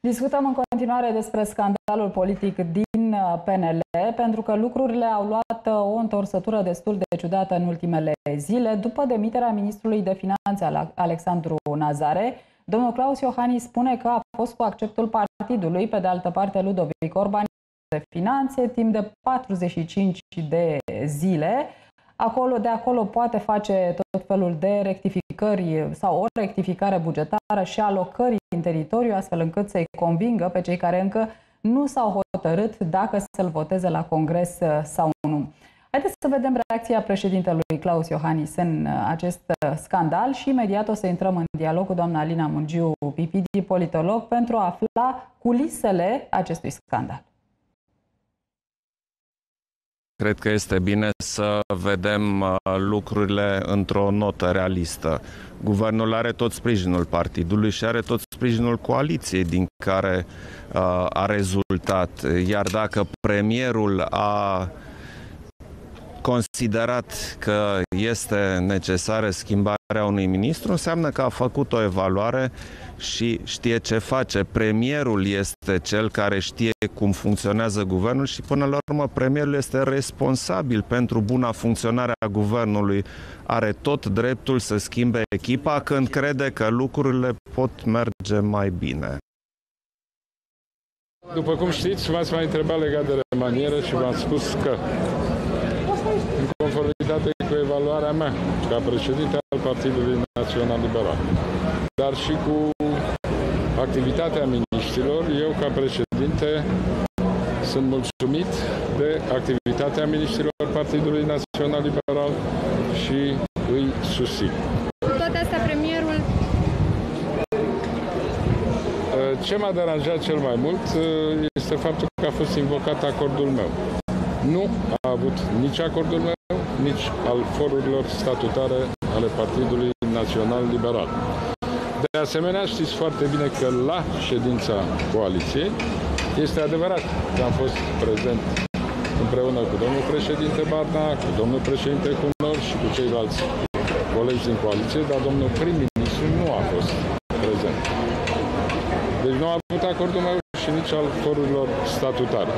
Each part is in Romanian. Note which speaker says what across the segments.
Speaker 1: Discutăm în continuare despre scandalul politic din PNL, pentru că lucrurile au luat o întorsătură destul de ciudată în ultimele zile. După demiterea ministrului de Finanțe, Alexandru Nazare, domnul Claus Iohannis spune că a fost cu acceptul partidului. Pe de altă parte, Ludovic Orban de Finanțe timp de 45 de zile. De acolo poate face tot felul de rectificări sau o rectificare bugetară și alocări în teritoriu, astfel încât să-i convingă pe cei care încă nu s-au hotărât dacă să-l voteze la Congres sau nu. Haideți să vedem reacția președintelui Claus Iohannis în acest scandal și imediat o să intrăm în dialog cu doamna Alina Mungiu Pipidi, politolog, pentru a afla culisele acestui scandal.
Speaker 2: Cred că este bine să vedem lucrurile într-o notă realistă. Guvernul are tot sprijinul partidului și are tot sprijinul coaliției din care a rezultat. Iar dacă premierul a considerat că este necesară schimbarea unui ministru, înseamnă că a făcut o evaluare și știe ce face. Premierul este cel care știe cum funcționează guvernul și până la urmă premierul este responsabil pentru buna funcționare a guvernului. Are tot dreptul să schimbe echipa când crede că lucrurile pot merge mai bine.
Speaker 3: După cum știți, v-ați mai întrebat legat de manieră și v-am spus că în conformitate cu evaluarea mea ca președinte al Partidului Național Liberal, dar și cu activitatea miniștrilor, eu ca președinte sunt mulțumit de activitatea miniștrilor Partidului Național Liberal și îi susțin.
Speaker 4: Cu toate astea, premierul...
Speaker 3: Ce m-a deranjat cel mai mult este faptul că a fost invocat acordul meu. Nu a avut nici acordul meu, nici al forurilor statutare ale Partidului Național Liberal. De asemenea, știți foarte bine că la ședința coaliției este adevărat că am fost prezent împreună cu domnul președinte Barna, cu domnul președinte Cunor și cu ceilalți colegi din coaliție, dar domnul prim-ministru nu a fost prezent. Deci nu a avut acordul meu și nici al forurilor statutare.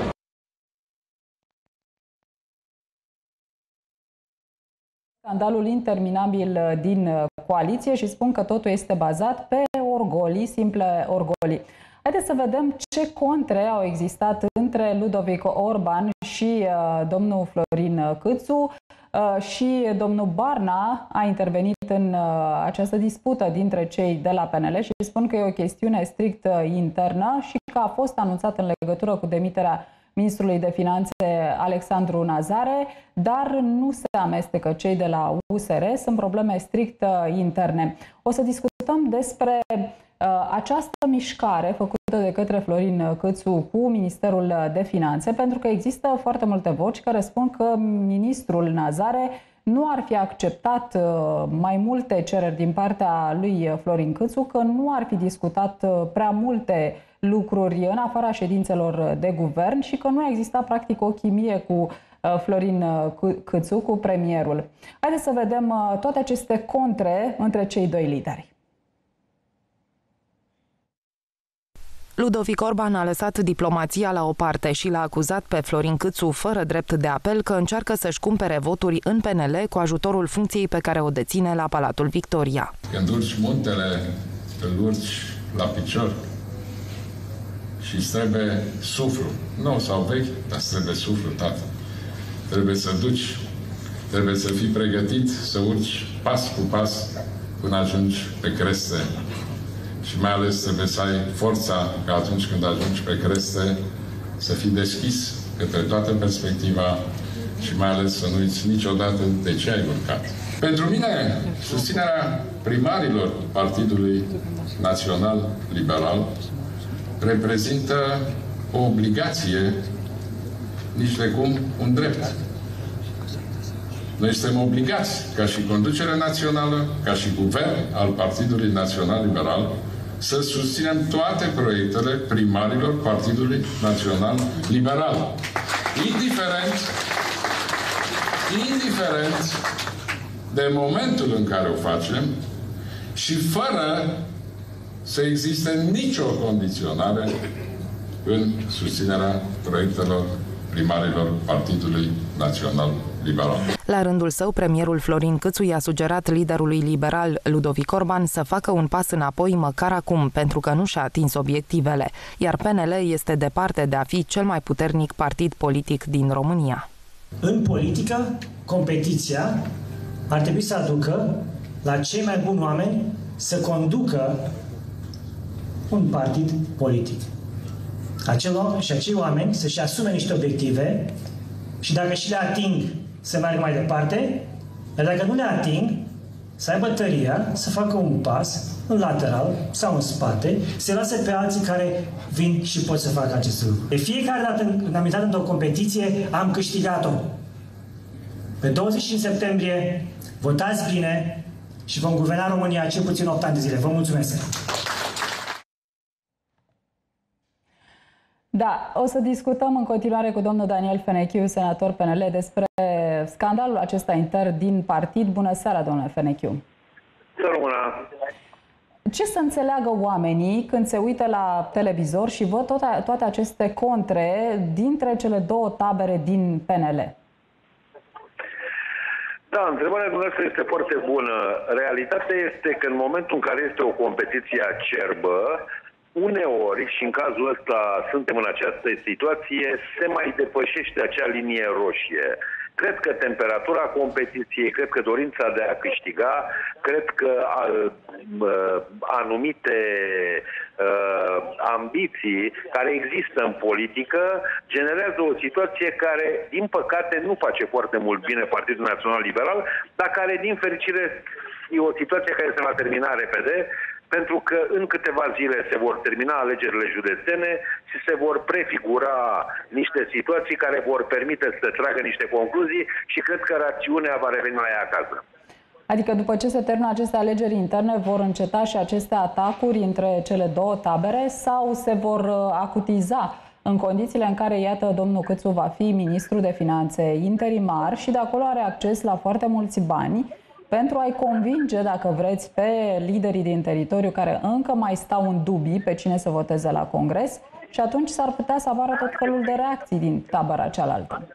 Speaker 1: Scandalul interminabil din coaliție și spun că totul este bazat pe orgolii, simple orgolii. Haideți să vedem ce contre au existat între Ludovic Orban și domnul Florin Câțu și domnul Barna a intervenit în această dispută dintre cei de la PNL și spun că e o chestiune strict internă și că a fost anunțat în legătură cu demiterea ministrului de Finanțe Alexandru Nazare, dar nu se amestecă cei de la USR, sunt probleme strict interne. O să discutăm despre această mișcare făcută de către Florin Câțu cu Ministerul de Finanțe, pentru că există foarte multe voci care spun că ministrul Nazare nu ar fi acceptat mai multe cereri din partea lui Florin Câțu, că nu ar fi discutat prea multe lucruri în afara ședințelor de guvern și că nu a existat practic o chimie cu Florin Câțu, cu premierul. Haideți să vedem toate aceste contre între cei doi lideri.
Speaker 5: Ludovic Orban a lăsat diplomația la o parte și l-a acuzat pe Florin Câțu, fără drept de apel, că încearcă să-și cumpere voturi în PNL cu ajutorul funcției pe care o deține la Palatul Victoria.
Speaker 6: Când urci muntele, îl urci la picior și îți trebuie suflu. Nu sau vechi, dar îți trebuie suflu, tată. Trebuie să duci, trebuie să fii pregătit să urci pas cu pas până ajungi pe creste. Și mai ales trebuie să ai forța ca atunci când ajungi pe creste să fii deschis către toată perspectiva și mai ales să nu uiți niciodată de ce ai urcat. Pentru mine, susținerea primarilor Partidului Național Liberal reprezintă o obligație, nici de cum un drept. Noi suntem obligați, ca și conducere națională, ca și guvern al Partidului Național Liberal, să susținem toate proiectele primarilor Partidului Național Liberal. Indiferent de momentul în care o facem și fără să existe nicio condiționare în susținerea proiectelor primarilor Partidului Național Liberal.
Speaker 5: La rândul său, premierul Florin Cîțu i-a sugerat liderului liberal Ludovic Orban să facă un pas înapoi măcar acum, pentru că nu și-a atins obiectivele, iar PNL este departe de a fi cel mai puternic partid politic din România.
Speaker 7: În politică, competiția ar trebui să aducă la cei mai buni oameni să conducă un partid politic. Acei oameni să-și asume niște obiective și dacă și le ating, să meargă mai departe, dar dacă nu le ating, să aibă tăria să facă un pas în lateral sau în spate, să lase pe alții care vin și pot să facă acest lucru. De fiecare dată când am intrat într-o competiție, am câștigat-o. Pe 25 septembrie, votați bine și vom guverna România cel puțin 8 ani de zile. Vă mulțumesc!
Speaker 1: Da, o să discutăm în continuare cu domnul Daniel Fenechiu, senator PNL, despre scandalul acesta intern din partid. Bună seara, domnule Fenechiu! Ce să înțeleagă oamenii când se uită la televizor și văd toate aceste contre dintre cele două tabere din PNL?
Speaker 8: Da, întrebarea dumneavoastră este foarte bună. Realitatea este că în momentul în care este o competiție acerbă, uneori, și în cazul ăsta suntem în această situație, se mai depășește acea linie roșie. Cred că temperatura competiției, cred că dorința de a câștiga, cred că anumite ambiții care există în politică generează o situație care, din păcate, nu face foarte mult bine Partidul Național Liberal, dar care, din fericire, e o situație care se va termina repede, pentru că în câteva zile se vor termina alegerile județene și se vor prefigura niște situații care vor permite să tragă niște concluzii și cred că rațiunea va reveni la ea acasă.
Speaker 1: Adică după ce se termină aceste alegeri interne, vor înceta și aceste atacuri între cele două tabere sau se vor acutiza în condițiile în care, iată, domnul Cîțu va fi ministru de finanțe interimar și de acolo are acces la foarte mulți bani pentru a-i convinge, dacă vreți, pe liderii din teritoriu care încă mai stau în dubii pe cine să voteze la Congres și atunci s-ar putea să apară tot felul de reacții din tabăra cealaltă.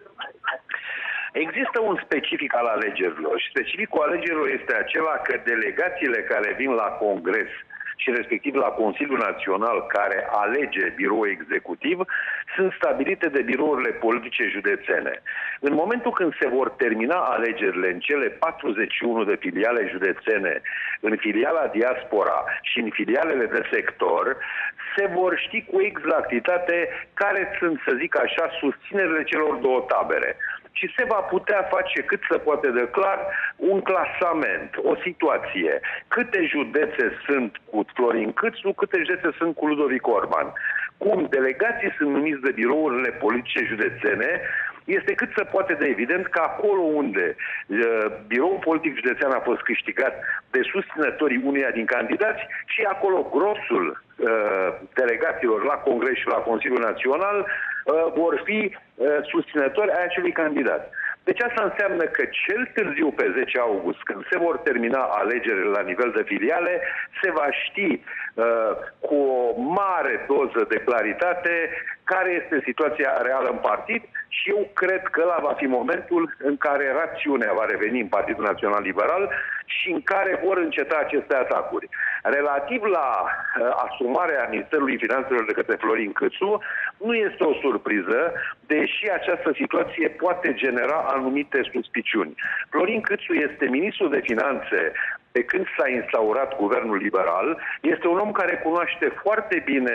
Speaker 8: Există un specific al alegerilor și specificul alegerilor este acela că delegațiile care vin la Congres și respectiv la Consiliul Național care alege birou executiv, sunt stabilite de birourile politice județene. În momentul când se vor termina alegerile în cele 41 de filiale județene, în filiala Diaspora și în filialele de sector, se vor ști cu exactitate care sunt, să zic așa, susținerile celor două tabere. Și se va putea face cât se poate de clar un clasament, o situație. Câte județe sunt cu Florin Cîțu, câte județe sunt cu Ludovic Orban. Cum delegații sunt numiți de birourile politice județene, este cât se poate de evident că acolo unde biroul politic județean a fost câștigat de susținătorii uneia din candidați și acolo grosul delegaților la Congres și la Consiliul Național vor fi susținători ai acelui candidat. Deci asta înseamnă că cel târziu pe 10 august, când se vor termina alegerile la nivel de filiale, se va ști cu o mare doză de claritate care este situația reală în partid și eu cred că ăla va fi momentul în care rațiunea va reveni în Partidul Național Liberal și în care vor înceta aceste atacuri. Relativ la asumarea Ministerului Finanțelor de către Florin Cîțu, nu este o surpriză, deși această situație poate genera anumite suspiciuni. Florin Cîțu este ministrul de finanțe de când s-a instaurat guvernul liberal, este un om care cunoaște foarte bine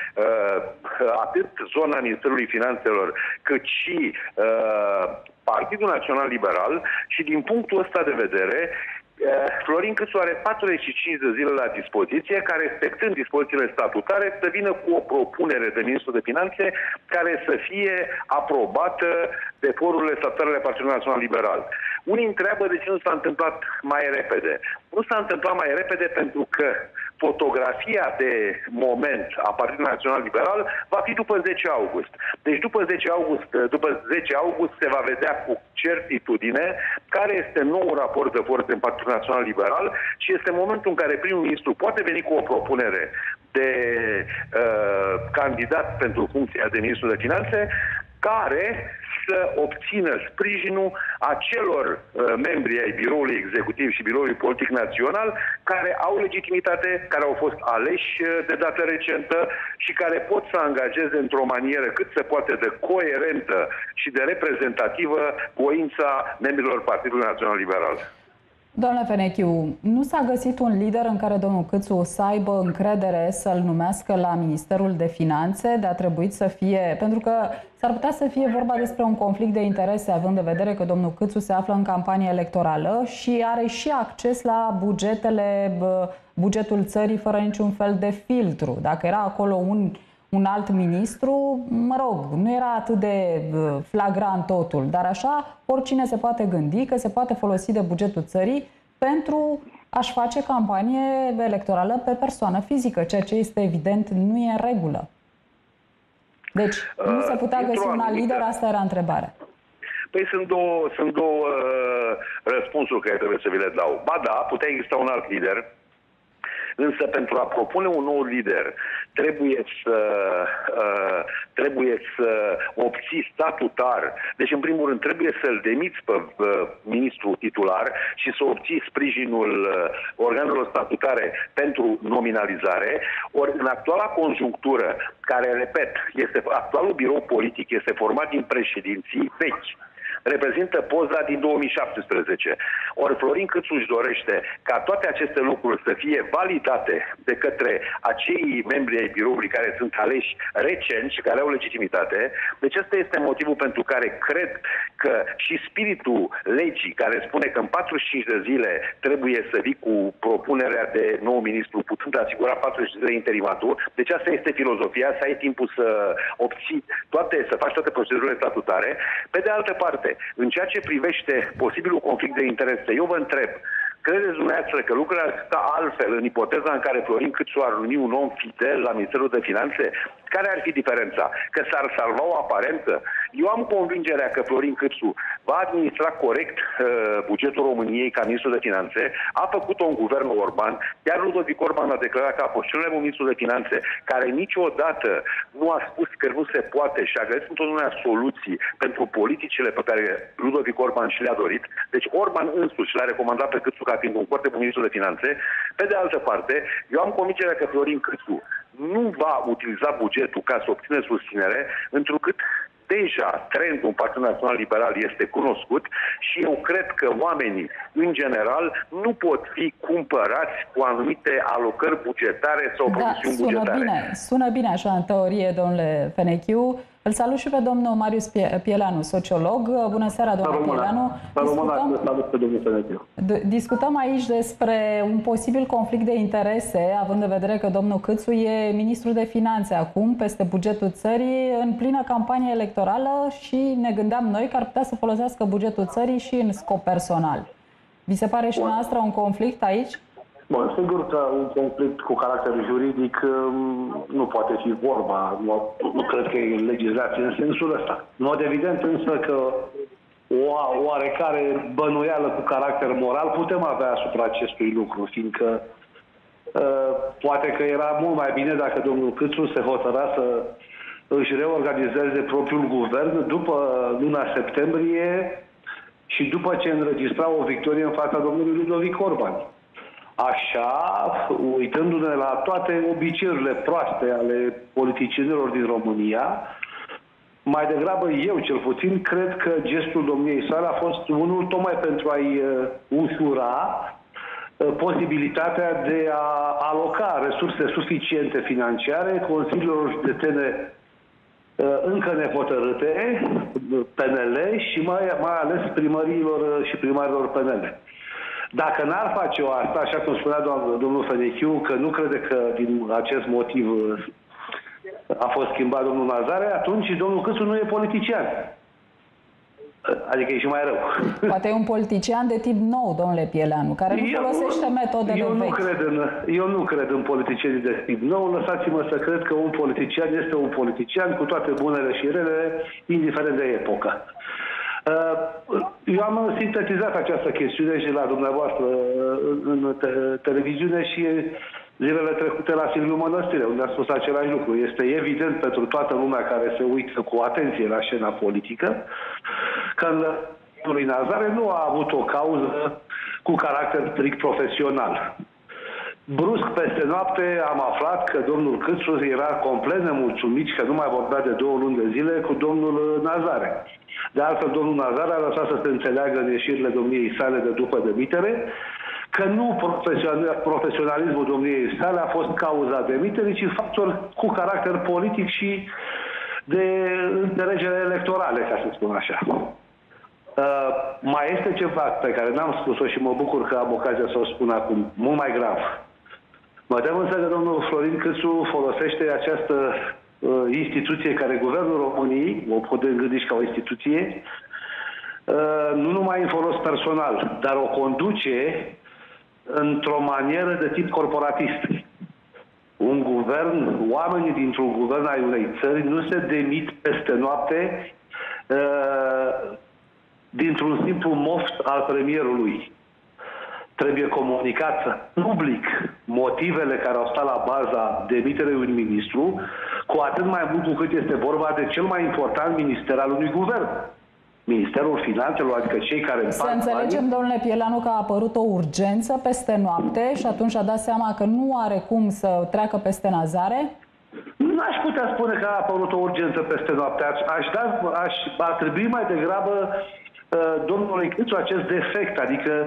Speaker 8: atât zona Ministerului Finanțelor, cât și Partidul Național Liberal și din punctul ăsta de vedere, Florin Cîțu are 45 de zile la dispoziție, care, respectând dispozițiile statutare, să vină cu o propunere de ministru de finanțe care să fie aprobată de forurile statutare ale Partidului Național Liberal. Unii întreabă de ce nu s-a întâmplat mai repede. Nu s-a întâmplat mai repede pentru că fotografia de moment a Partidului Național Liberal va fi după 10 august. Deci după 10 august se va vedea cu certitudine care este noul raport de forțe în Partidul Național Liberal și este momentul în care primul ministru poate veni cu o propunere de candidat pentru funcția de ministru de finanțe care să obțină sprijinul acelor membri ai biroului executiv și biroului politic național care au legitimitate, care au fost aleși de dată recentă și care pot să angajeze într-o manieră cât se poate de coerentă și de reprezentativă voința membrilor Partidului Național Liberal.
Speaker 1: Doamne Fenechiu, nu s-a găsit un lider în care domnul Câțu să aibă încredere să-l numească la Ministerul de Finanțe, de a trebuit să fie, pentru că s-ar putea să fie vorba despre un conflict de interese, având în vedere că domnul Câțu se află în campanie electorală și are și acces la bugetul țării fără niciun fel de filtru. Dacă era acolo un alt ministru, mă rog, nu era atât de flagrant totul, dar așa oricine se poate gândi că se poate folosi de bugetul țării pentru a-și face campanie electorală pe persoană fizică, ceea ce este evident nu e în regulă. Deci nu se putea găsi un alt lider, asta era întrebarea.
Speaker 8: Păi sunt două răspunsuri care trebuie să vi le dau. Ba da, putea exista un alt lider, însă pentru a propune un nou lider trebuie să obții statutar. Deci, în primul rând, trebuie să-l demiți pe ministrul titular și să obții sprijinul organelor statutare pentru nominalizare. Ori, în actuala conjunctură, care, repet, actualul birou politic este format din președinții vechi, reprezintă poza din 2017. Ori Florin Câțu își dorește ca toate aceste lucruri să fie validate de către acei membri ai biroului care sunt aleși recent și care au legitimitate. Deci ăsta este motivul pentru care cred că și spiritul legii care spune că în 45 de zile trebuie să vii cu propunerea de nou ministru, putând asigura 45 de zile interimatul. Deci asta este filozofia, să ai timpul să obții să faci toate procedurile statutare. Pe de altă parte, în ceea ce privește posibilul conflict de interese, eu vă întreb, credeți dumneavoastră că lucrurile ar sta altfel în ipoteza în care Florin Câțu ar uni un om fidel la Ministerul de Finanțe? Care ar fi diferența? Că s-ar salva o aparență? Eu am convingerea că Florin Câțu va administra corect bugetul României ca ministru de finanțe. A făcut-o în guvernul Orban. Chiar Ludovic Orban a declarat că a fost cel mai bun ministru de finanțe, care niciodată nu a spus că nu se poate și a găsit întotdeauna soluții pentru politicile pe care Ludovic Orban și le-a dorit. Deci Orban însuși l-a recomandat pe Câțu ca fiind un foarte bun ministru de finanțe. Pe de altă parte, eu am convingerea că Florin Câțu nu va utiliza bugetul ca să obțină susținere, întrucât deja trendul în Partidul Național Liberal este cunoscut și eu cred că oamenii, în general, nu pot fi cumpărați cu anumite alocări bugetare sau promisiuni bugetare.
Speaker 1: Sună bine așa în teorie, domnule Fenechiu. Îl salut și pe domnul Marius Pieleanu, sociolog. Bună seara, domnule Pieleanu. Discutăm aici despre un posibil conflict de interese, având în vedere că domnul Câțu e ministru de finanțe acum, peste bugetul țării, în plină campanie electorală și ne gândeam noi că ar putea să folosească bugetul țării și în scop personal. Vi se pare și noastră un conflict aici?
Speaker 9: Bun, sigur că un conflict cu caracter juridic nu poate fi vorba. Nu cred că e legislație în sensul ăsta. În mod evident însă că o oarecare bănuială cu caracter moral putem avea asupra acestui lucru, fiindcă poate că era mult mai bine dacă domnul Câțu se hotăra să își reorganizeze propriul guvern după luna septembrie și după ce înregistra o victorie în fața domnului Ludovic Orban. Așa, uitându-ne la toate obiceiurile proaste ale politicienilor din România, mai degrabă eu, cel puțin, cred că gestul domniei sale a fost unul tocmai pentru a-i ușura posibilitatea de a aloca resurse suficiente financiare consiliilor județene încă nehotărâte, PNL, și mai ales primăriilor și primarilor PNL. Dacă n-ar face-o asta, așa cum spunea domnul Fenechiu, că nu crede că din acest motiv a fost schimbat domnul Nazare, atunci domnul Câțu nu e politician. Adică e și mai rău.
Speaker 1: Poate e un politician de tip nou, domnule Pieleanu, care nu folosește metodele vechi.
Speaker 9: Eu nu cred în politicieni de tip nou. Lăsați-mă să cred că un politician este un politician cu toate bunele și relele, indiferent de epocă. Eu am sintetizat această chestiune și la dumneavoastră în televiziune și zilele trecute la Silviu Mănăstire, unde a spus același lucru. Este evident pentru toată lumea care se uită cu atenție la scena politică că lui Nazare nu a avut o cauză cu caracter strict profesional. Brusc, peste noapte, am aflat că domnul Câțu era complet nemulțumit și că nu mai vorbea de 2 luni de zile cu domnul Nazare. De altfel, domnul Nazare a lăsat să se înțeleagă în ieșirile domniei sale de după demitere că nu profesionalismul domniei sale a fost cauza demiterii, ci factor cu caracter politic și de înțelegere electorale, ca să spun așa. Mai este ceva pe care n-am spus-o și mă bucur că am ocazia să o spun acum, mult mai grav. Mă tem însă că domnul Florin Câțu folosește această instituție care Guvernul României, o putem gândi și ca o instituție, nu numai în folos personal, dar o conduce într-o manieră de tip corporatist. Un guvern, oamenii dintr-un guvern ai unei țări nu se demit peste noapte dintr-un simplu moft al premierului. Trebuie comunicat public motivele care au stat la baza demiterei unui ministru, cu atât mai mult cu cât este vorba de cel mai important minister al unui guvern. Ministerul Finanțelor, adică cei care...
Speaker 1: Să înțelegem, domnule Pieleanu, că a apărut o urgență peste noapte și atunci a dat seama că nu are cum să treacă peste Nazare?
Speaker 9: N-aș putea spune că a apărut o urgență peste noapte. Ar trebui mai degrabă domnului Câțu acest defect, adică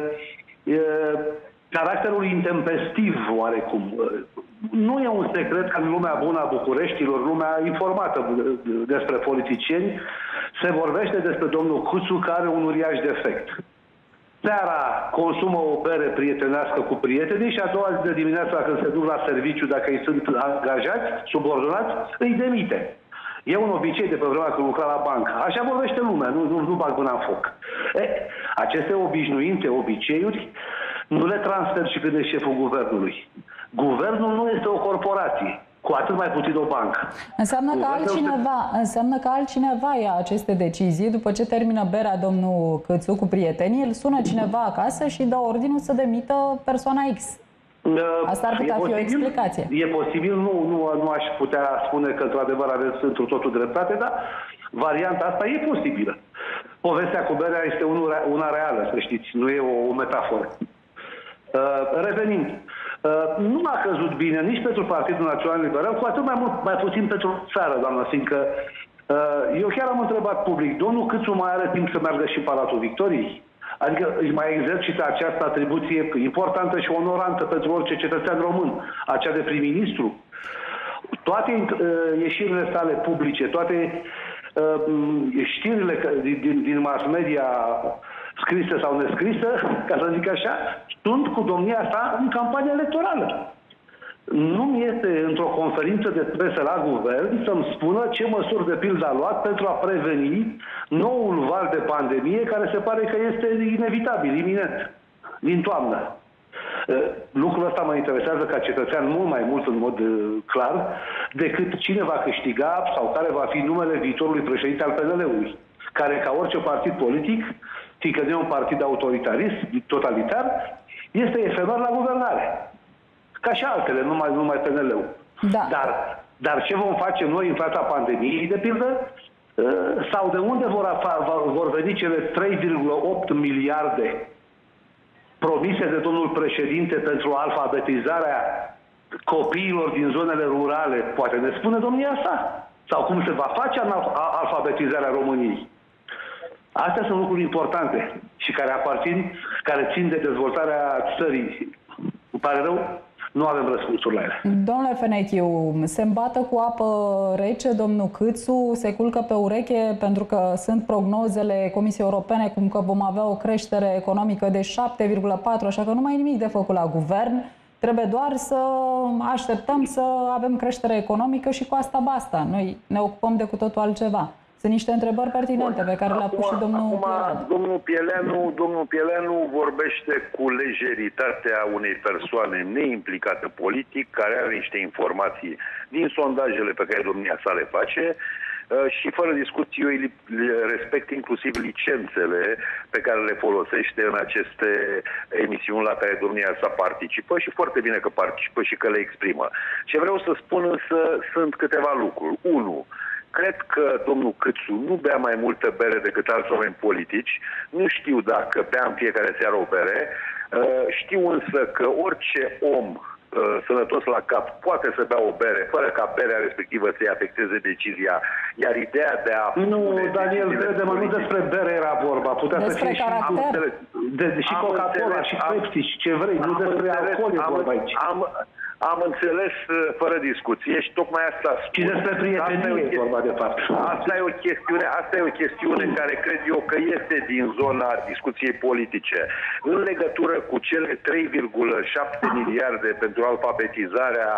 Speaker 9: caracterul intempestiv oarecum. Nu e un secret că în lumea bună a Bucureștilor, lumea informată despre politicieni, se vorbește despre domnul Câțu care are un uriaș defect. Seara consumă o bere prietenească cu prietenii și a doua zi de dimineața când se duc la serviciu, dacă îi sunt angajați, subordonați, îi demite. E un obicei de pe vremea când lucra la bancă. Așa vorbește lumea, nu bag mâna în foc. Aceste obișnuințe, obiceiuri, nu le transfer și când e șeful guvernului. Guvernul nu este o corporație, cu atât mai puțin o bancă.
Speaker 1: Înseamnă că altcineva ia aceste decizii. După ce termină berea domnul Câțu cu prietenii, îl sună cineva acasă și dă ordinul să demită persoana X. Asta ar putea fi o explicație.
Speaker 9: E posibil, nu aș putea spune că într-adevăr aveți întru totul dreptate, dar varianta asta e posibilă. Povestea cu berea este una reală, să știți, nu e o metaforă. Revenind, nu a căzut bine nici pentru Partidul Național Liberal, cu atât mai puțin pentru țară, doamnă, fiindcă eu chiar am întrebat public, domnul Câțu mai are timp să meargă și în Palatul Victoriei? Adică își mai exercită această atribuție importantă și onorantă pentru orice cetățean român, acea de prim-ministru. Toate ieșirile sale publice, toate știrile din mass media scrisă sau nescrisă, ca să zic așa, sunt cu domnia sa în campania electorală. Nu este într-o conferință de presă la guvern să-mi spună ce măsuri de pildă a luat pentru a preveni noul val de pandemie care se pare că este inevitabil, iminent, din toamnă. Lucrul ăsta mă interesează ca cetățean mult mai mult în mod clar decât cine va câștiga sau care va fi numele viitorului președinte al PNL-ului, care ca orice partid politic, fiindcă nu e un partid autoritarist, totalitar, este efemer la guvernare. Ca și altele, numai PNL-ul.
Speaker 1: Da.
Speaker 9: Dar ce vom face noi în fața pandemiei, de pildă? Sau de unde vor veni cele 3,8 miliarde promise de domnul președinte pentru alfabetizarea copiilor din zonele rurale? Poate ne spune domnia sa. Sau cum se va face alfabetizarea României? Astea sunt lucruri importante și care țin de dezvoltarea țării. Îmi pare rău, nu avem răspunsuri la ele.
Speaker 1: Domnule Fenechiu, se îmbată cu apă rece domnul Câțu, se culcă pe ureche pentru că sunt prognozele Comisiei Europene cum că vom avea o creștere economică de 7,4, așa că nu mai e nimic de făcut la guvern. Trebuie doar să așteptăm să avem creștere economică și cu asta basta. Noi ne ocupăm de cu totul altceva. Sunt niște întrebări pertinente pe care le-a pus și domnul Pieleanu.
Speaker 8: Domnul Pieleanu vorbește cu lejeritatea unei persoane neimplicate politic, care are niște informații din sondajele pe care domnia sa le face și fără discuții eu îi respect inclusiv licențele pe care le folosește în aceste emisiuni la care domnia sa participă și foarte bine că participă și că le exprimă. Ce vreau să spun însă sunt câteva lucruri. 1. Cred că domnul Câțu nu bea mai multă bere decât alți oameni politici. Nu știu dacă bea în fiecare seară o bere. Știu însă că orice om sănătos la cap poate să bea o bere fără ca berea respectivă să-i afecteze decizia. Iar ideea de a...
Speaker 9: Nu, Daniel, crede-mă, nu despre bere era vorba. Putea să fie și Coca-Cola și Pepsi și ce vrei. Nu despre alcool e vorba aici.
Speaker 8: Am înțeles fără discuție și tocmai asta spun.
Speaker 9: Și despre prietenie e vorba de fapt.
Speaker 8: Asta e o chestiune care cred eu că este din zona discuției politice. În legătură cu cele 3,7 miliarde pentru alfabetizarea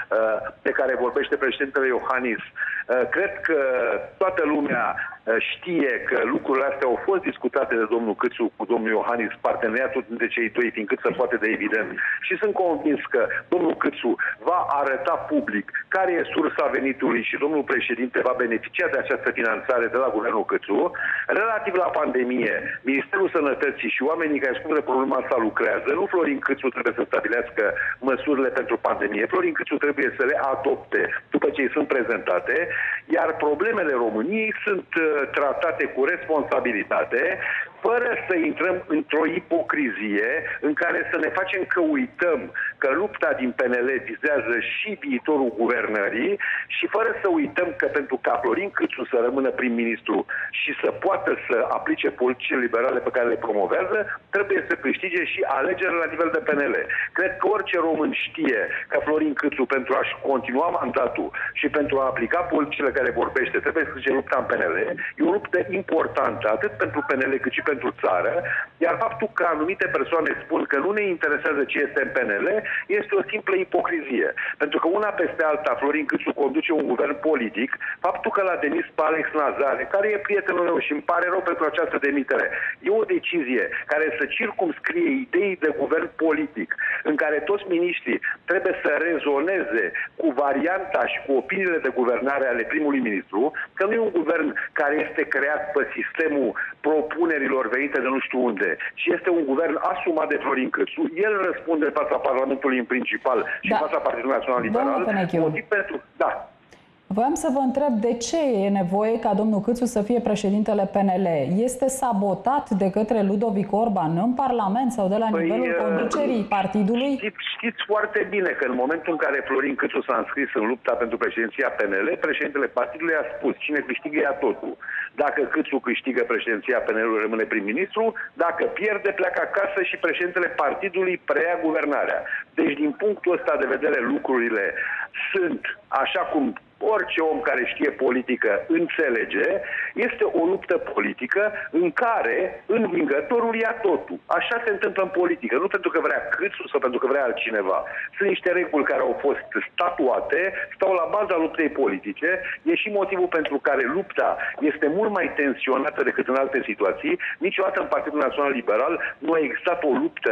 Speaker 8: de care vorbește președintele Iohannis, cred că toată lumea știe că lucrurile astea au fost discutate de domnul Câțu cu domnul Iohannis, parteneriatul dintre cei doi fiind cât se poate de evident. Și sunt convins că domnul Câțu va arăta public care e sursa venitului și domnul președinte va beneficia de această finanțare de la guvernul Câțu. Relativ la pandemie, Ministerul Sănătății și oamenii care spun de problema asta lucrează. Nu Florin Câțu trebuie să stabilească măsurile pentru pandemie. Florin Câțu trebuie să le adopte după ce îi sunt prezentate, iar problemele României sunt tratate cu responsabilitate, fără să intrăm într-o ipocrizie în care să ne facem că uităm că lupta din PNL vizează și viitorul guvernării și fără să uităm că pentru ca Florin Câțu să rămână prim-ministru și să poată să aplice politicile liberale pe care le promovează, trebuie să câștige și alegerile la nivel de PNL. Cred că orice român știe că Florin Câțu, pentru a-și continua mandatul și pentru a aplica politicile care vorbește, trebuie să câștige lupta în PNL. E o luptă importantă, atât pentru PNL cât și pentru țară, iar faptul că anumite persoane spun că nu ne interesează ce este în PNL este o simplă ipocrizie. Pentru că una peste alta Florin Câțu conduce un guvern politic, faptul că l-a demis pe Alex Nazare, care e prietenul meu și îmi pare rău pentru această demitere, e o decizie care să circumscrie idei de guvern politic, în care toți miniștrii trebuie să rezoneze cu varianta și cu opiniile de guvernare ale primului ministru, că nu e un guvern care este creat pe sistemul propunerilor venite de nu știu unde, ci este un guvern asumat de Florin Câțu. El răspunde în fața Parlamentului în principal și în fața Partidului Național Liberal. Motiv pentru... Da.
Speaker 1: Voiam să vă întreb de ce e nevoie ca domnul Câțu să fie președintele PNL. Este sabotat de către Ludovic Orban în Parlament sau de la nivelul conducerii partidului?
Speaker 8: Știți foarte bine că în momentul în care Florin Câțu s-a înscris în lupta pentru președinția PNL, președintele partidului a spus: cine câștigă ia totul. Dacă Câțu câștigă președinția PNL-ului, rămâne prim-ministru, dacă pierde, pleacă acasă și președintele partidului preia guvernarea. Deci, din punctul ăsta de vedere, lucrurile sunt așa cum orice om care știe politică înțelege, este o luptă politică în care învingătorul ia totul. Așa se întâmplă în politică, nu pentru că vrea Câțu sau pentru că vrea altcineva. Sunt niște reguli care au fost statuate, stau la baza luptei politice, e și motivul pentru care lupta este mult mai tensionată decât în alte situații. Niciodată în Partidul Național Liberal nu a existat o luptă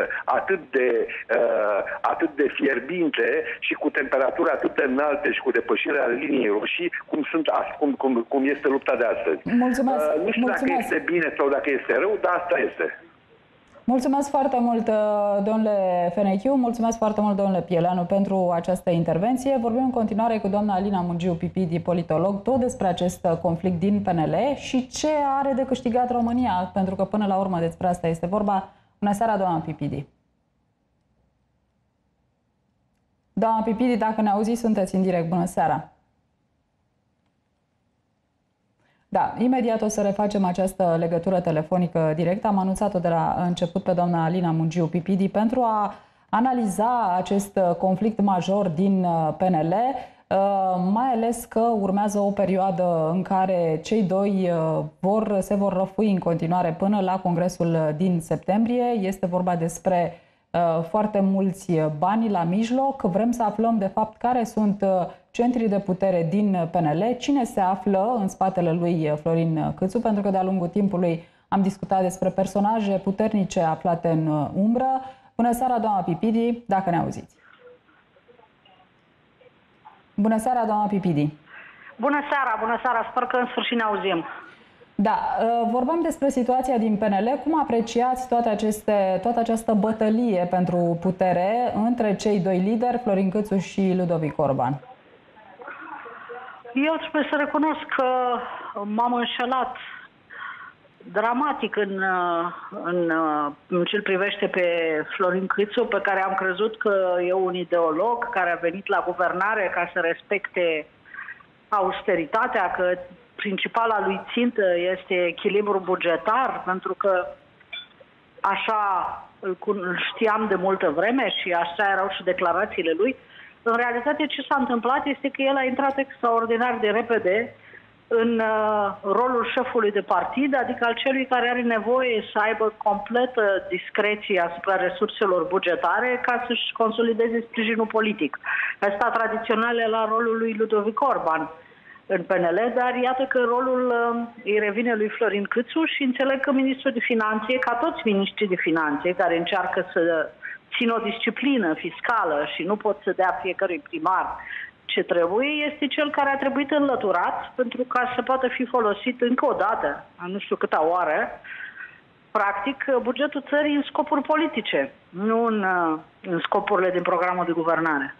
Speaker 8: atât de fierbinte și cu temperatură atât de înalte și cu depășirea liniei roșii, cum este lupta de astăzi.
Speaker 1: Mulțumesc.
Speaker 8: Nu știu dacă este bine sau dacă este rău, dar asta este.
Speaker 1: Mulțumesc foarte mult, domnule Fenechiu, mulțumesc foarte mult, domnule Pieleanu, pentru această intervenție. Vorbim în continuare cu doamna Alina Mungiu Pipidi, politolog, tot despre acest conflict din PNL și ce are de câștigat România, pentru că până la urmă despre asta este vorba. Bună seara, doamna Pipidi. Doamna Pipidi, dacă ne auziți, sunteți în direct. Bună seara. Da, imediat o să refacem această legătură telefonică directă. Am anunțat-o de la început pe doamna Alina Mungiu Pipidi pentru a analiza acest conflict major din PNL, mai ales că urmează o perioadă în care cei doi se vor răfui în continuare până la congresul din septembrie. Este vorba despre foarte mulți bani la mijloc. Vrem să aflăm de fapt care sunt centrii de putere din PNL, cine se află în spatele lui Florin Cîțu, pentru că de-a lungul timpului am discutat despre personaje puternice aflate în umbră. Bună seara, doamna Pipidi, dacă ne auziți. Bună seara, doamna Pipidi.
Speaker 10: Bună seara, sper că în sfârșit ne auzim.
Speaker 1: Da, vorbeam despre situația din PNL. Cum apreciați toată această bătălie pentru putere între cei doi lideri, Florin Cîțu și Ludovic Orban?
Speaker 10: Eu trebuie să recunosc că m-am înșelat dramatic în ce-l privește pe Florin Cîțu, pe care am crezut că e un ideolog care a venit la guvernare ca să respecte austeritatea, că principala lui țintă este echilibru bugetar, pentru că așa îl știam de multă vreme și așa erau și declarațiile lui. În realitate, ce s-a întâmplat este că el a intrat extraordinar de repede în rolul șefului de partid, adică al celui care are nevoie să aibă completă discreție asupra resurselor bugetare ca să-și consolideze sprijinul politic. Asta tradițional e la rolul lui Ludovic Orban în PNL, dar iată că rolul îi revine lui Florin Cîțu și înțeleg că ministrul de finanțe, ca toți miniștrii de finanțe care încearcă să țină o disciplină fiscală și nu pot să dea fiecărui primar ce trebuie, este cel care a trebuit înlăturat pentru ca să poată fi folosit încă o dată, nu știu câta oară, practic, bugetul țării în scopuri politice, nu în scopurile din programul de guvernare.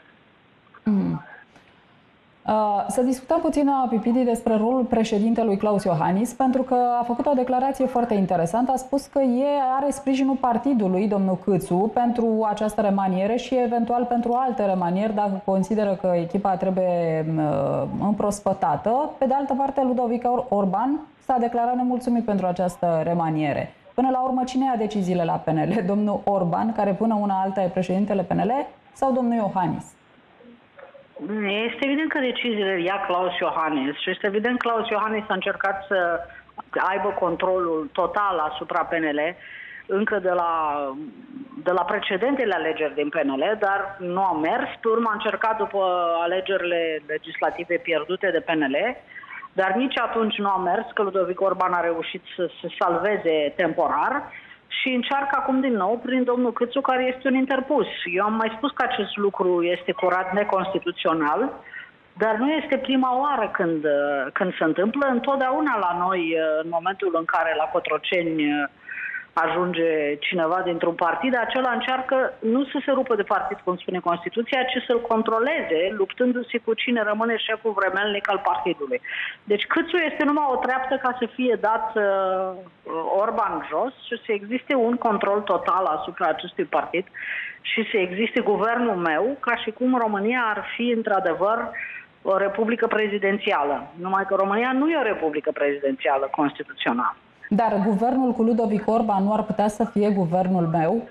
Speaker 1: Să discutăm puțin, Pipidi, despre rolul președintelui Klaus Iohannis, pentru că a făcut o declarație foarte interesantă. A spus că are sprijinul partidului, domnul Cîțu, pentru această remaniere și eventual pentru alte remanieri, dacă consideră că echipa trebuie împrospătată. Pe de altă parte, Ludovic Orban s-a declarat nemulțumit pentru această remaniere. Până la urmă, cine ia deciziile la PNL? Domnul Orban, care până una alta e președintele PNL, sau domnul Iohannis?
Speaker 10: Este evident că deciziile ia Klaus Iohannis și este evident că Klaus Iohannis a încercat să aibă controlul total asupra PNL încă de la precedentele alegeri din PNL, dar nu a mers. Pe urmă a încercat după alegerile legislative pierdute de PNL, dar nici atunci nu a mers, că Ludovic Orban a reușit să se salveze temporar. Și încearcă acum din nou prin domnul Cîțu, care este un interpus. Eu am mai spus că acest lucru este curat neconstituțional, dar nu este prima oară când se întâmplă. Întotdeauna la noi, în momentul în care la Cotroceni ajunge cineva dintr-un partid, acela încearcă nu să se rupă de partid, cum spune Constituția, ci să-l controleze, luptându-se cu cine rămâne șeful vremelnic al partidului. Deci Cîțu este numai o treaptă ca să fie dat Orban jos și să existe un control total asupra acestui partid și să existe guvernul meu, ca și cum România ar fi într-adevăr o republică prezidențială. Numai că România nu e o republică prezidențială constituțională.
Speaker 1: Dar guvernul cu Ludovic Orban nu ar putea să fie guvernul meu?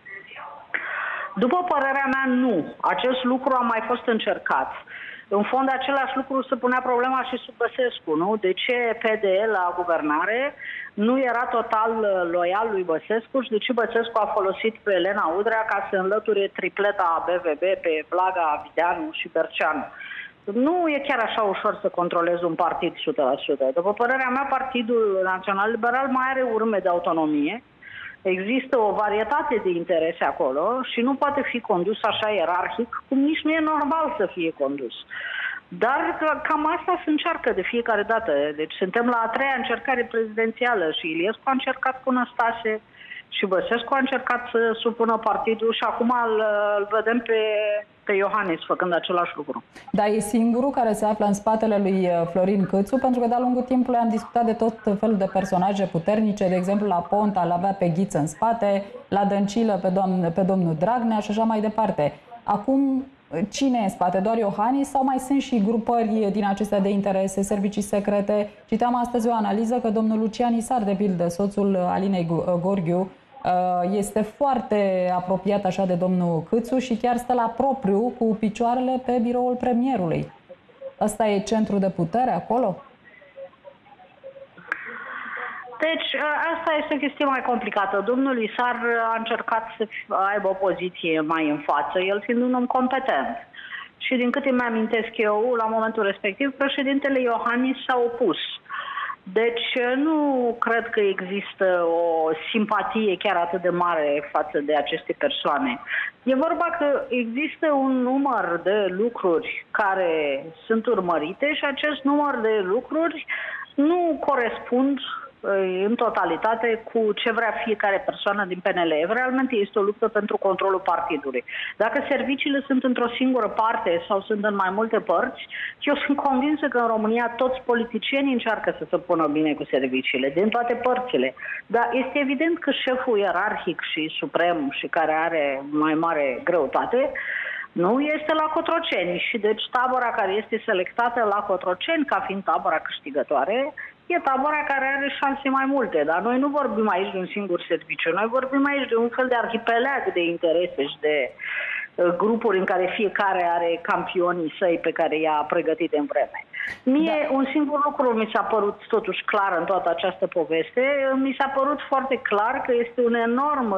Speaker 10: După părerea mea, nu. Acest lucru a mai fost încercat. În fond, același lucru se punea problema și sub Băsescu, nu? De ce PDL la guvernare nu era total loial lui Băsescu și de ce Băsescu a folosit pe Elena Udrea ca să înlăture tripleta BVB pe Blaga, Videanu și Berceanu? Nu e chiar așa ușor să controlezi un partid 100%. După părerea mea, Partidul Național Liberal mai are urme de autonomie. Există o varietate de interese acolo și nu poate fi condus așa ierarhic, cum nici nu e normal să fie condus. Dar cam asta se încearcă de fiecare dată. Deci suntem la a treia încercare prezidențială și Iliescu a încercat cu Năstase și Băsescu a încercat să supună partidul și acum îl vedem pe Iohannis făcând același lucru.
Speaker 1: Dar e singurul care se află în spatele lui Florin Cîțu, pentru că de-a lungul timpului am discutat de tot felul de personaje puternice, de exemplu la Ponta îl avea pe Ghiță în spate, la Dăncilă pe domnul Dragnea și așa mai departe. Acum, cine e în spate? Doar Iohannis sau mai sunt și grupări din acestea de interese, servicii secrete? Citeam astăzi o analiză că domnul Lucian Isar, de pildă, soțul Alinei Gorghiu, este foarte apropiat așa de domnul Cîțu și chiar stă la propriu cu picioarele pe biroul premierului. Ăsta e centru de putere acolo?
Speaker 10: Deci, asta este o chestie mai complicată. Domnul Isar a încercat să aibă o poziție mai în față, el fiind un om competent. Și din câte mi-amintesc eu, la momentul respectiv, președintele Iohannis s-a opus. Deci nu cred că există o simpatie chiar atât de mare față de aceste persoane. E vorba că există un număr de lucruri care sunt urmărite și acest număr de lucruri nu corespund în totalitate cu ce vrea fiecare persoană din PNL. Realmente este o luptă pentru controlul partidului. Dacă serviciile sunt într-o singură parte sau sunt în mai multe părți, eu sunt convinsă că în România toți politicienii încearcă să se pună bine cu serviciile, din toate părțile. Dar este evident că șeful ierarhic și suprem și care are mai mare greutate nu este la Cotroceni și deci tabăra care este selectată la Cotroceni ca fiind tabăra câștigătoare e tabăra care are șanse mai multe, dar noi nu vorbim aici de un singur serviciu, noi vorbim aici de un fel de arhipeleag de interese și de grupuri în care fiecare are campionii săi pe care i-a pregătit în vreme. Mie un singur lucru mi s-a părut totuși clar în toată această poveste, mi s-a părut foarte clar că este un enorm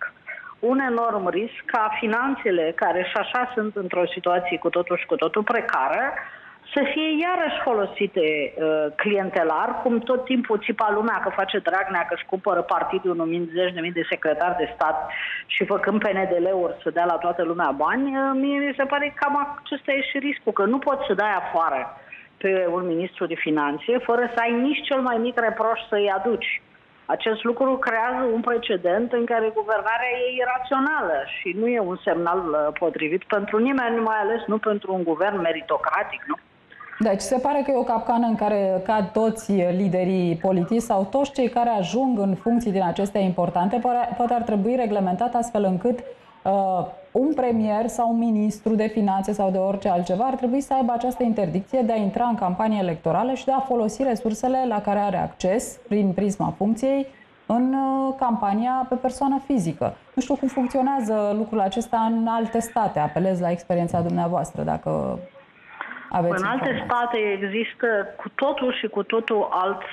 Speaker 10: risc ca finanțele, care și așa sunt într-o situație cu totul precară, să fie iarăși folosite clientelar, cum tot timpul țipa lumea că face Dragnea, că își cumpără partidul numind 10.000 de secretari de stat și făcând PNDL-uri să dea la toată lumea bani. Mie mi se pare că cam acesta e și riscul, că nu poți să dai afară pe un ministru de finanțe fără să ai nici cel mai mic reproș să-i aduci. Acest lucru creează un precedent în care guvernarea e irațională și nu e un semnal potrivit pentru nimeni, mai ales nu pentru un guvern meritocratic, nu?
Speaker 1: Deci se pare că e o capcană în care cad toți liderii politici sau toți cei care ajung în funcții din acestea importante. Poate ar trebui reglementat astfel încât un premier sau un ministru de finanțe sau de orice altceva ar trebui să aibă această interdicție de a intra în campanie electorală și de a folosi resursele la care are acces prin prisma funcției în campania pe persoană fizică. Nu știu cum funcționează lucrul acesta în alte state. Apelez la experiența dumneavoastră, dacă aveți
Speaker 10: în alte state există cu totul și cu totul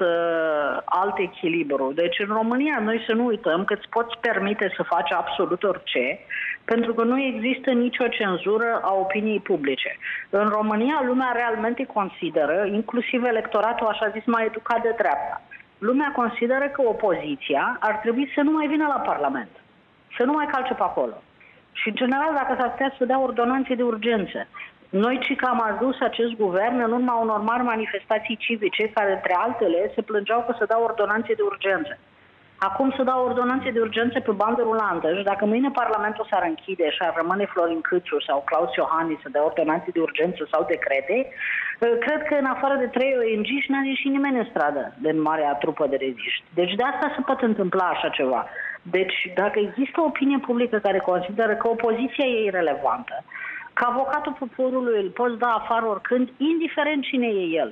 Speaker 10: alt echilibru. Deci în România noi să nu uităm că îți poți permite să faci absolut orice, pentru că nu există nicio cenzură a opiniei publice. În România lumea realmente consideră, inclusiv electoratul așa zis mai educat de dreapta, lumea consideră că opoziția ar trebui să nu mai vină la Parlament, să nu mai calce pe acolo. Și în general dacă s-ar putea să dea ordonanțe de urgență. Noi ci că am adus acest guvern în urma unor mari manifestații civice care, între altele, se plângeau că se dau ordonanțe de urgență. Acum se dau ordonanțe de urgență pe bandă rulantă și dacă mâine Parlamentul s-ar închide și ar rămâne Florin Câțu sau Claus Iohannis să dea ordonanțe de urgență sau decrete, cred că în afară de 3 ONG-și n-a ieșit nimeni în stradă din marea trupă de reziști. Deci de asta se poate întâmpla așa ceva. Deci dacă există o opinie publică care consideră că opoziția e irelevantă, că avocatul poporului îl poți da afară oricând, indiferent cine e el,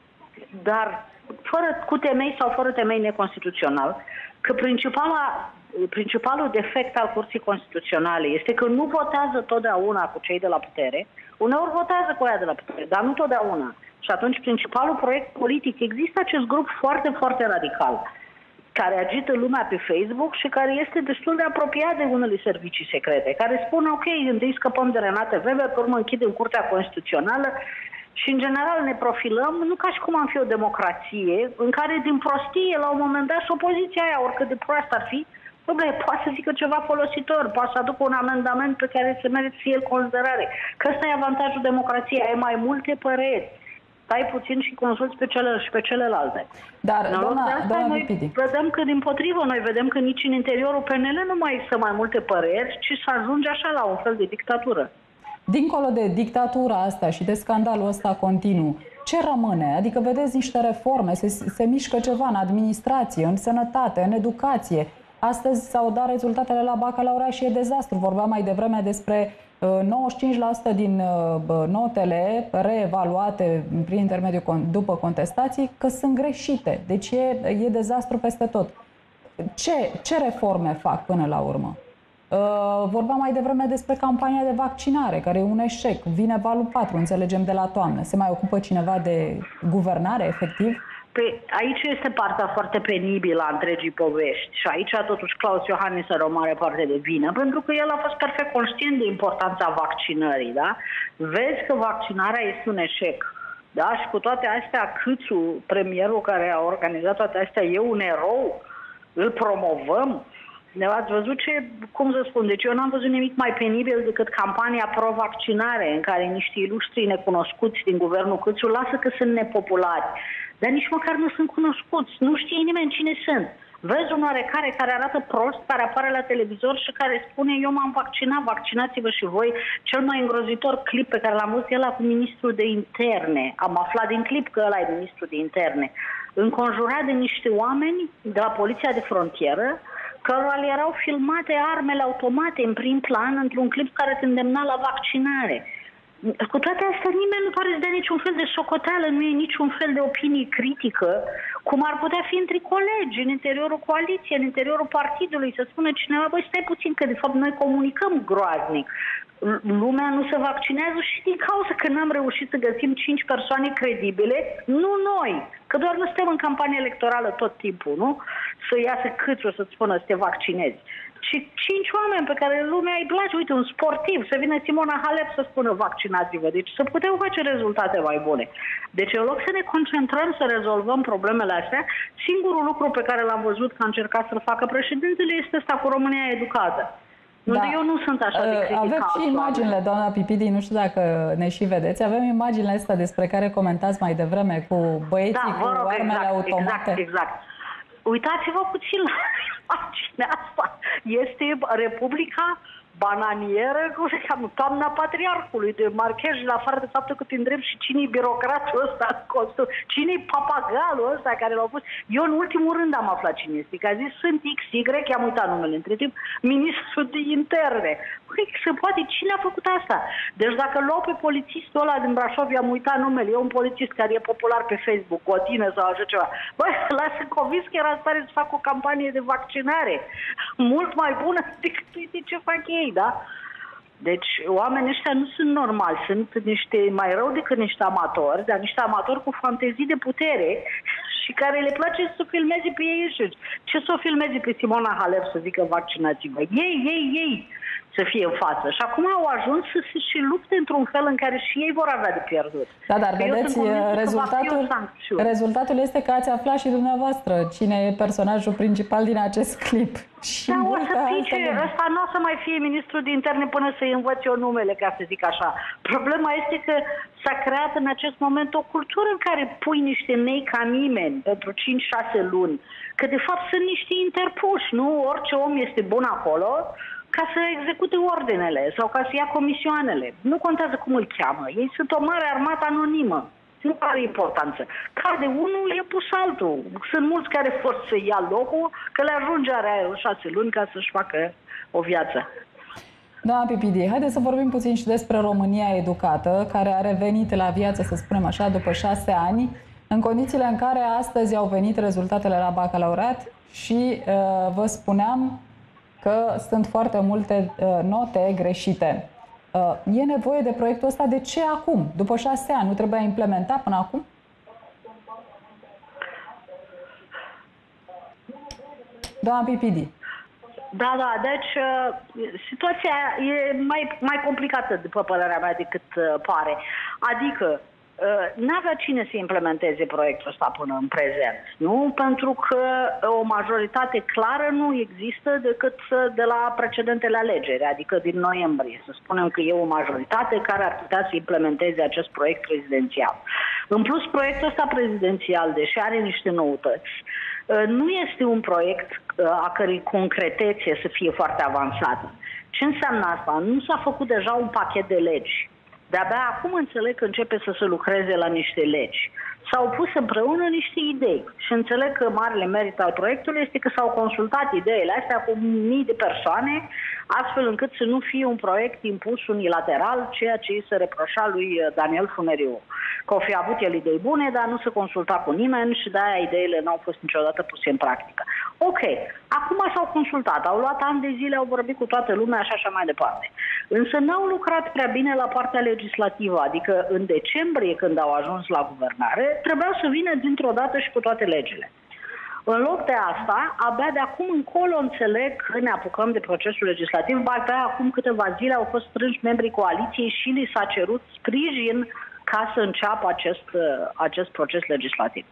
Speaker 10: dar cu temei sau fără temei neconstituțional, că principalul defect al Curții Constituționale este că nu votează totdeauna cu cei de la putere, uneori votează cu aia de la putere, dar nu totdeauna. Și atunci principalul proiect politic, există acest grup foarte, foarte radical, care agită lumea pe Facebook și care este destul de apropiat de unele servicii secrete, care spun, ok, întâi scăpăm de Renate Weber, pe urmă închidem Curtea Constituțională și, în general, ne profilăm, nu ca și cum am fi o democrație, în care, din prostie, la un moment dat, și opoziția aia, oricât de proastă ar fi, poate să zică ceva folositor, poate să aducă un amendament pe care să merită să iei considerare. Că ăsta e avantajul democrației, ai mai multe păreri. Stai puțin și consulți pe celelalte.
Speaker 1: Dar,
Speaker 10: noi vedem că, dimpotrivă, noi vedem că nici în interiorul PNL nu mai există mai multe păreri, ci să ajunge așa la un fel de dictatură.
Speaker 1: Dincolo de dictatura asta și de scandalul ăsta continuu, ce rămâne? Adică vedeți niște reforme, se mișcă ceva în administrație, în sănătate, în educație. Astăzi s-au dat rezultatele la bacalaureat și e dezastru. Vorbeam mai devreme despre 95% din notele reevaluate prin intermediul după contestații că sunt greșite. Deci e dezastru peste tot. Ce reforme fac până la urmă? Vorbeam mai devreme despre campania de vaccinare, care e un eșec. Vine valul 4, înțelegem, de la toamnă. Se mai ocupă cineva de guvernare, efectiv?
Speaker 10: Aici este partea foarte penibilă a întregii povești și aici totuși Klaus Iohannis are o mare parte de vină, pentru că el a fost perfect conștient de importanța vaccinării, da? Vezi că vaccinarea este un eșec, da? Și cu toate astea, Câțu, premierul care a organizat toate astea, e un erou, îl promovăm. Ați văzut cum să spun, deci eu n-am văzut nimic mai penibil decât campania pro-vaccinare, în care niște ilustri necunoscuți din guvernul Câțu lasă că sunt nepopulari, dar nici măcar nu sunt cunoscuți, nu știe nimeni cine sunt. Vezi un oarecare care arată prost, care apare la televizor și care spune eu m-am vaccinat, vaccinați-vă și voi. Cel mai îngrozitor clip pe care l-am văzut e ăla cu ministrul de interne. Am aflat din clip că ăla e ministrul de interne. Înconjurat de niște oameni de la poliția de frontieră, cărora le erau filmate armele automate în prim plan într-un clip care te îndemna la vaccinare. Cu toate astea, nimeni nu pare să dea niciun fel de socoteală, nu e niciun fel de opinie critică, cum ar putea fi între colegi, în interiorul coaliției, în interiorul partidului, să spună cineva, băi, stai puțin, că de fapt noi comunicăm groaznic. Lumea nu se vaccinează și din cauza că n-am reușit să găsim 5 persoane credibile, nu noi, că doar nu suntem în campanie electorală tot timpul, nu? Să iasă Câțu să-ți spună să te vaccinezi. Și 5 oameni pe care lumea îi place, uite, un sportiv, să vină Simona Halep să spună vaccinați-vă, deci să putem face rezultate mai bune. Deci în loc să ne concentrăm să rezolvăm problemele astea, singurul lucru pe care l-am văzut că a încercat să-l facă președintele este ăsta cu România educată. Da. Eu nu sunt așa de critică.
Speaker 1: Avem și imaginile, doamna Pipidi, nu știu dacă ne și vedeți, avem imaginile astea despre care comentați mai devreme cu băieții cu armele automate.
Speaker 10: Exact. Uitați-vă puțin la imaginea asta. Este Republica bananieră, toamna patriarhului de Marchez, la afară de faptul că te îndrept și cine-i birocratul ăsta, cine-i papagalul ăsta care l-au pus. Eu în ultimul rând am aflat cine este, că a zis sunt XY, am uitat numele între timp, ministrul de interne. Păi, se poate, cine a făcut asta? Deci dacă luau pe polițistul ăla din Brașov, i-am uitat numele, e un polițist care e popular pe Facebook, Cotine sau așa ceva. Băi, lasă convins că era stare să facă o campanie de vaccinare mult mai bună decât ce fac ei, da? Deci oamenii ăștia nu sunt normali, sunt niște mai rău decât niște amatori, dar niște amatori cu fantezii de putere și care le place să filmeze pe ei înșiși. Ce să o filmeze pe Simona Halep să zică vaccinați-vă? Ei să fie în față. Și acum au ajuns să se și lupte într-un fel în care și ei vor avea de pierdut.
Speaker 1: Da, dar vedeți, rezultatul este că ați aflat și dumneavoastră cine e personajul principal din acest clip. Și
Speaker 10: da, o să zice, ăsta nu o să mai fie ministrul de interne până să-i învăț eu numele, ca să zic așa. Problema este că s-a creat în acest moment o cultură în care pui niște nei ca nimeni pentru 5-6 luni. Că de fapt sunt niște interpuși, nu? Orice om este bun acolo ca să execute ordinele sau ca să ia comisioanele. Nu contează cum îl cheamă. Ei sunt o mare armată anonimă. Nu are importanță. Cade unul, e pus altul. Sunt mulți care vor să ia locul, că le ajunge are 6 luni ca să-și facă o viață.
Speaker 1: Doamna Pipidi, haideți să vorbim puțin și despre România educată, care a revenit la viață, să spunem așa, după 6 ani, în condițiile în care astăzi au venit rezultatele la bacalaureat și vă spuneam că sunt foarte multe note greșite. E nevoie de proiectul ăsta? De ce acum? După 6 ani, nu trebuia implementat până acum? Doamna Pipidi.
Speaker 10: Da, deci situația e mai complicată, după părerea mea, decât pare. Adică, n-avea cine să implementeze proiectul ăsta până în prezent, nu? Pentru că o majoritate clară nu există decât de la precedentele alegeri, adică din noiembrie. Să spunem că e o majoritate care ar putea să implementeze acest proiect prezidențial. În plus, proiectul ăsta prezidențial, deși are niște noutăți, nu este un proiect a cărei concretețe să fie foarte avansată. Ce înseamnă asta? Nu s-a făcut deja un pachet de legi. De-abia acum înțeleg că începe să se lucreze la niște legi. S-au pus împreună niște idei și înțeleg că marele merit al proiectului este că s-au consultat ideile astea cu mii de persoane, astfel încât să nu fie un proiect impus unilateral, ceea ce îi se reproșa lui Daniel Fumeriu. Că o fi avut el idei bune, dar nu se consulta cu nimeni și de-aia ideile n-au fost niciodată puse în practică. Ok, acum s-au consultat, au luat ani de zile, au vorbit cu toată lumea și așa mai departe. însă n-au lucrat prea bine la partea legislativă, adică în decembrie, când au ajuns la guvernare, trebuiau să vină dintr-o dată și cu toate legile. În loc de asta, abia de acum încolo înțeleg că ne apucăm de procesul legislativ, abia acum câteva zile au fost strânși membrii coaliției și li s-a cerut sprijin ca să înceapă acest proces legislativ.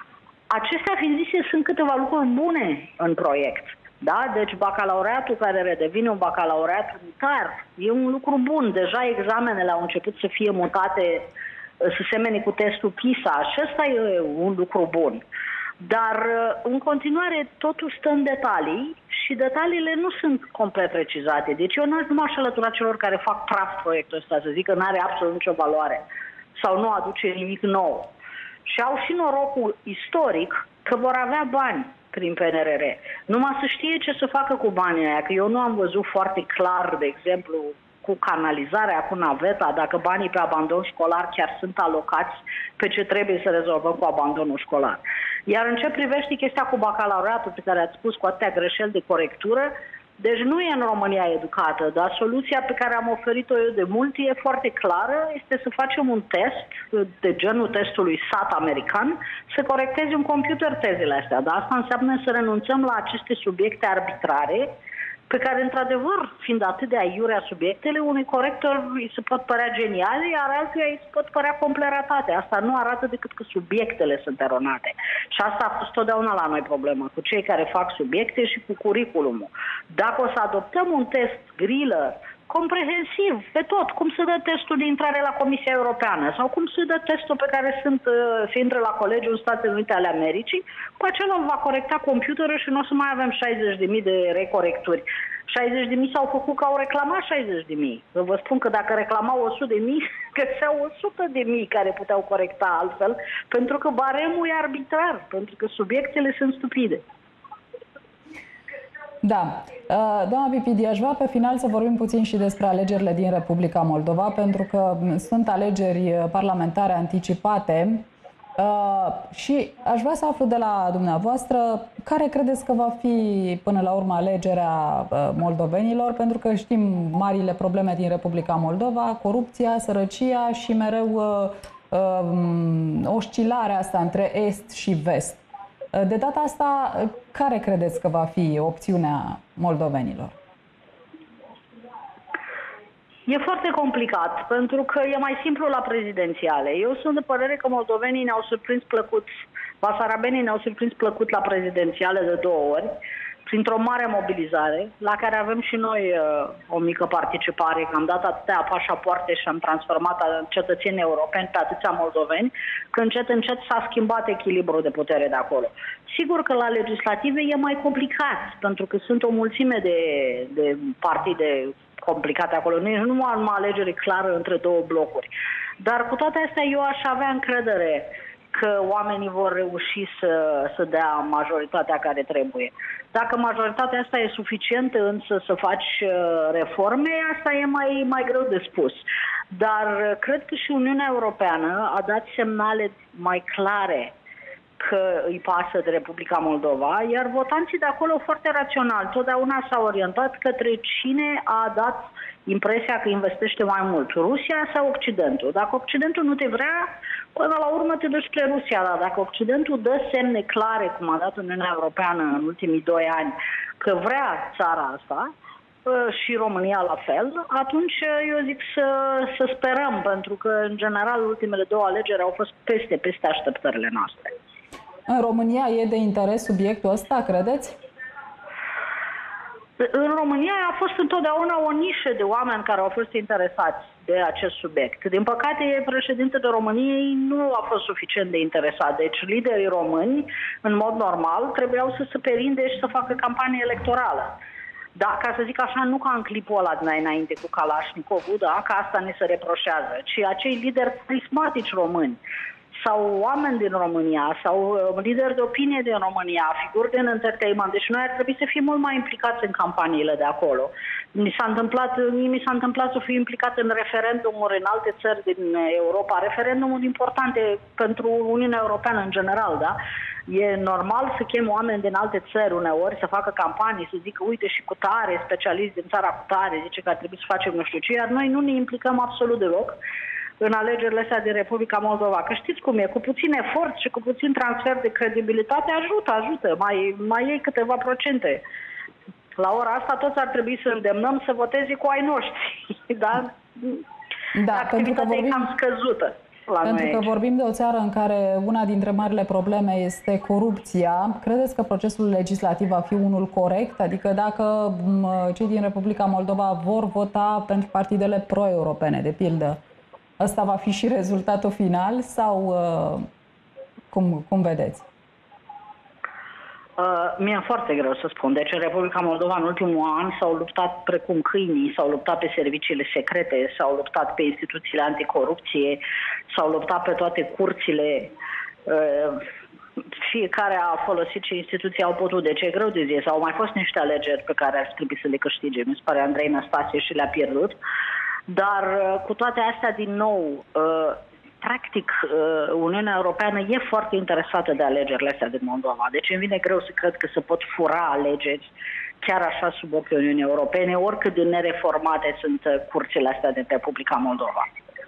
Speaker 10: Acestea fiind zise, sunt câteva lucruri bune în proiect. Da? Deci bacalaureatul care redevine un bacalaureat unitar e un lucru bun. Deja examenele au început să fie mutate, să semene cu testul PISA și ăsta e un lucru bun. Dar în continuare totul stă în detalii și detaliile nu sunt complet precizate. Deci eu nu m-aș alătura celor care fac praf proiectul ăsta, să zic că nu are absolut nicio valoare sau nu aduce nimic nou. Și au și norocul istoric că vor avea bani prin PNRR. Numai să știe ce să facă cu banii aia, că eu nu am văzut foarte clar, de exemplu, cu canalizarea, cu naveta, dacă banii pe abandon școlar chiar sunt alocați pe ce trebuie să rezolvăm cu abandonul școlar. Iar în ce privește chestia cu bacalaureatul pe care ați spus cu atâtea greșeli de corectură, deci nu e în România educată, dar soluția pe care am oferit-o eu de mult e foarte clară, este să facem un test de genul testului SAT american, să corectezi un computer tezele astea. Dar asta înseamnă să renunțăm la aceste subiecte arbitrare, pe care, într-adevăr, fiind atât de aiurea subiectele, unui corector îi se pot părea geniale, iar altuia îi se pot părea complet ratate. Asta nu arată decât că subiectele sunt eronate. Și asta a fost totdeauna la noi problema, cu cei care fac subiecte și cu curriculumul. Dacă o să adoptăm un test grilă, comprehensiv, pe tot, cum se dă testul de intrare la Comisia Europeană sau cum se dă testul pe care se intră la colegiul în Statele Unite ale Americii, cu acela va corecta computerul și nu o să mai avem 60.000 de recorecturi. 60.000 s-au făcut că au reclamat 60.000. Vă spun că dacă reclamau 100.000, găseau 100.000 care puteau corecta altfel, pentru că baremul e arbitrar, pentru că subiectele sunt stupide.
Speaker 1: Da. Doamna Pipidi, aș vrea pe final să vorbim puțin și despre alegerile din Republica Moldova, pentru că sunt alegeri parlamentare anticipate și aș vrea să aflu de la dumneavoastră care credeți că va fi până la urmă alegerea moldovenilor, pentru că știm marile probleme din Republica Moldova, corupția, sărăcia și mereu oscilarea asta între est și vest. De data asta, care credeți că va fi opțiunea moldovenilor?
Speaker 10: E foarte complicat, pentru că e mai simplu la prezidențiale. Eu sunt de părere că moldovenii ne-au surprins plăcut, basarabenii ne-au surprins plăcut la prezidențiale de 2 ori, printr-o mare mobilizare, la care avem și noi o mică participare, că am dat atâtea pașapoarte și am transformat cetățenii europeni pe atâția moldoveni, că încet, încet s-a schimbat echilibrul de putere de acolo. Sigur că la legislative e mai complicat, pentru că sunt o mulțime de partide complicate acolo. Nu am o alegere clară între 2 blocuri. Dar cu toate astea eu aș avea încredere că oamenii vor reuși să dea majoritatea care trebuie. Dacă majoritatea asta e suficientă însă să faci reforme, asta e mai greu de spus. Dar cred că și Uniunea Europeană a dat semnale mai clare că îi pasă de Republica Moldova, iar votanții de acolo foarte rațional. Totdeauna s-au orientat către cine a dat impresia că investește mai mult, Rusia sau Occidentul. Dacă Occidentul nu te vrea, până la urmă te duci spre Rusia, dar dacă Occidentul dă semne clare, cum a dat Uniunea Europeană în ultimii 2 ani, că vrea țara asta, și România la fel, atunci eu zic să sperăm, pentru că, în general, ultimele 2 alegeri au fost peste așteptările noastre.
Speaker 1: În România e de interes subiectul ăsta, credeți?
Speaker 10: În România a fost întotdeauna o nișă de oameni care au fost interesați de acest subiect. Din păcate, președintele României nu a fost suficient de interesat. Deci, liderii români, în mod normal, trebuiau să se perinde și să facă campanie electorală. Da, ca să zic așa, nu ca în clipul ăla înainte cu Kalashnikovul, da, că asta ne se reproșează, ci acei lideri prismatici români sau oameni din România, sau lideri de opinie din România, figuri din entertainment. Deci noi ar trebui să fim mult mai implicați în campaniile de acolo. Mi s-a întâmplat să fiu implicat în referendumuri în alte țări din Europa, referendumuri importante pentru Uniunea Europeană în general, da? E normal să chem oameni din alte țări uneori să facă campanii, să zică, uite, și cu tare, specialist din țara cu tare, zice că ar trebui să facem nu știu ce, iar noi nu ne implicăm absolut deloc în alegerile astea din Republica Moldova. Că știți cum e, cu puțin efort și cu puțin transfer de credibilitate ajută. Mai iei câteva procente. La ora asta toți ar trebui să îndemnăm să voteze cu ai noștri. Da, activitatea e cam scăzută.
Speaker 1: Pentru că vorbim de o țară în care una dintre marile probleme este corupția. Credeți că procesul legislativ va fi unul corect? Adică dacă cei din Republica Moldova vor vota pentru partidele pro-europene, de pildă, ăsta va fi și rezultatul final sau cum vedeți?
Speaker 10: Mi-e foarte greu să spun. Deci în Republica Moldova în ultimul an s-au luptat precum câinii, s-au luptat pe serviciile secrete, s-au luptat pe instituțiile anticorupție, s-au luptat pe toate curțile. Fiecare a folosit ce instituții au putut. Deci e greu de zis. Au mai fost niște alegeri pe care ar trebui să le câștige. Mi se pare Andrei Năstase și le-a pierdut. Dar cu toate astea, din nou, practic, Uniunea Europeană e foarte interesată de alegerile astea din Moldova. Deci îmi vine greu să cred că se pot fura alegeri chiar așa sub ochii Uniunii Europene, oricât de nereformate sunt curțile astea din Republica Moldova.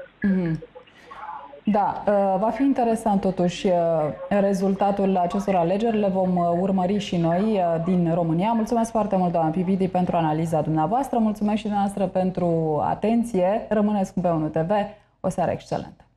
Speaker 1: Da, va fi interesant totuși rezultatul acestor alegeri. Le vom urmări și noi din România. Mulțumesc foarte mult, doamna Pividi, pentru analiza dumneavoastră. Mulțumesc și dumneavoastră pentru atenție. Rămâneți cu B1 TV. O seară excelentă!